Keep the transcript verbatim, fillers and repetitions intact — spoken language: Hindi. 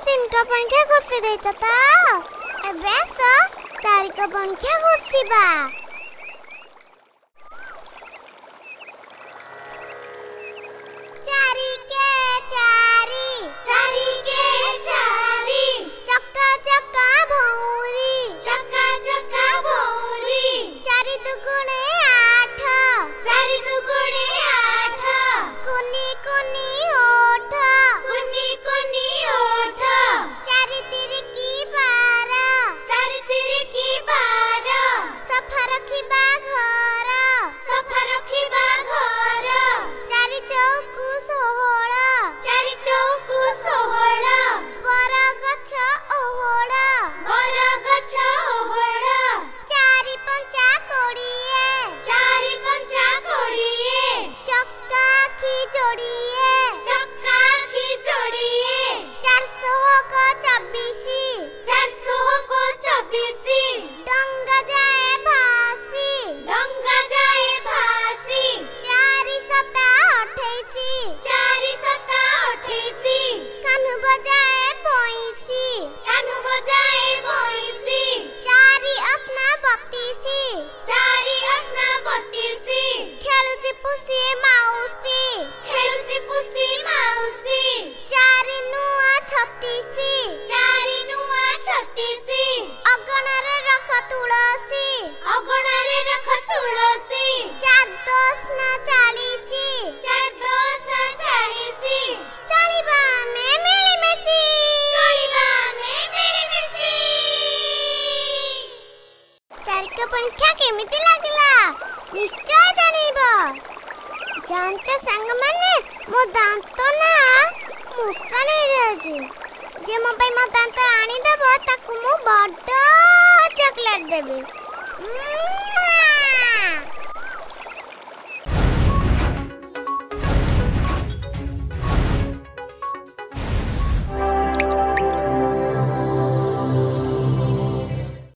तीन का पंखा घुसी देछ त एबे स चार का पंखा घुसीबा। चारी के चारी चारी के चारी चक्का चक्का भौरी चक्का चक्का भौरी चारी दुगुणे आठ चारी दुगुणे आठ कुनी कुनी ओठ कुनी कुनी ओठ चारी तिरी की बारा चारी तिरी की बारा सफा रखिबा घर सफा रखिबा घर चारी चौकु सोहळा चारी चौकु सोहळा बर गछ ओहळा बर गछ ओहळा चारी पंचा कोड़िए चारी पंचा कोड़िए चक्का खी जोड़िए चक्का खी जोड़िए चार सौ को चौबीसी चार सौ को चौबीसी डंगा जाए भासी डंगा जाए भासी चारी सता अठाईसी चारी सता अठाईसी कान्हू बजाए पैंसी कान्हू बजाए पैंसी चारी असना बत्तीसी चारी असना बत्तीसी खेलुची पुसी माउसी खेलुची पुसी माउसी चारी नुआ छत्तीसी चारी नुआ छत्तीसी अगणारे रख तुलसी अगणारे रख तुलसी चार दस ना चालीसी चार दस ना चालीसी चलिबा में मिली मिसी चलिबा में मिली मिसी। चार का पंखा केमिति लागला निश्चय जानिबा। जानच संग माने मो दांत ना मुसा नहीं जाजी जे मो पे मो दांत आनी देबो ताकू मु बड़ चॉकलेट देबी।